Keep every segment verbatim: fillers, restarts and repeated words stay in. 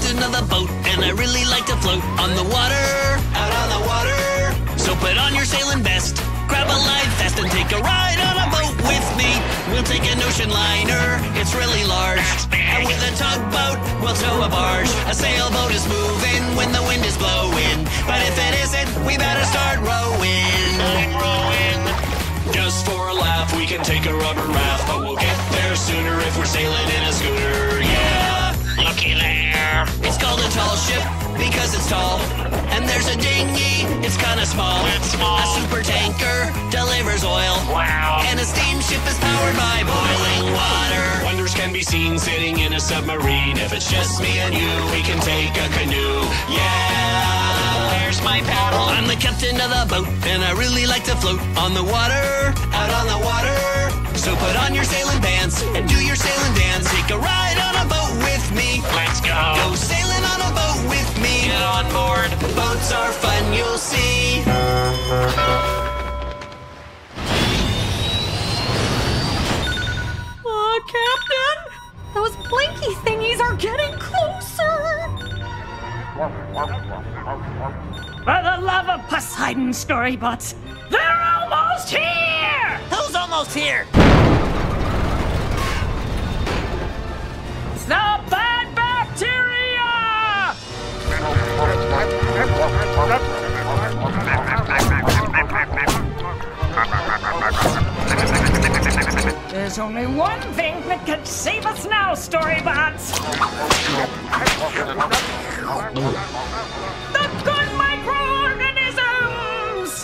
captain of the boat, and I really like to float on the water, out on the water. So put on your sailing vest, grab a life vest, and take a ride on a boat with me. We'll take an ocean liner, it's really large. And with a tugboat, we'll tow a barge. A sailboat is moving when the wind is blowing, but if it isn't, we better start rowing. Rowing. Just for a laugh, we can take a rubber raft, but we'll get there sooner if we're sailing in a schooner, yeah. Looky there. It's called a tall ship because it's tall. And there's a dinghy, it's kinda small. It's small. A super tanker delivers oil. Wow. And a steamship is powered by boiling water. Wonders can be seen sitting in a submarine. If it's just me and you, we can take a canoe, yeah. Where's my paddle? I'm the captain of the boat, and I really like to float on the water, out on the water. So put on your sailing pants and do your sailing dance. Take a ride on a boat with me. Let's go. Go sailing on a boat with me. Get on board. Boats are fun, you'll see. Uh, Captain? Those blinky thingies are getting closer. For the love of Poseidon, Storybots, they're almost here! Who's almost here? The bad bacteria! There's only one thing that can save us now, Storybots! The good microorganisms!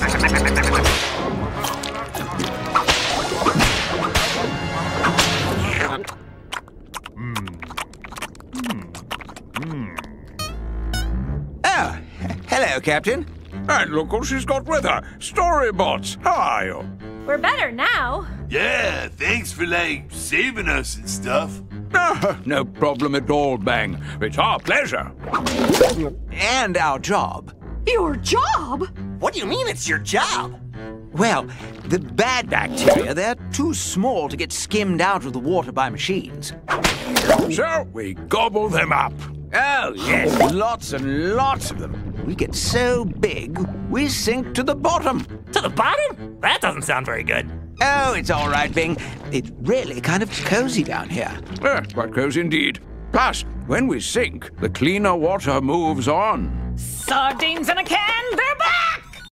Oh, hello, Captain. And look who she's got with her. StoryBots, how are you? We're better now. Yeah, thanks for, like, saving us and stuff. Ah, no problem at all, Bang. It's our pleasure. And our job. Your job? What do you mean it's your job? Well, the bad bacteria, they're too small to get skimmed out of the water by machines. So we gobble them up. Oh, yes, lots and lots of them. We get so big, we sink to the bottom. To the bottom? That doesn't sound very good. Oh, it's all right, Bing. It's really kind of cozy down here. Eh, quite cozy indeed. Plus, when we sink, the cleaner water moves on. Sardines in a can, they're back!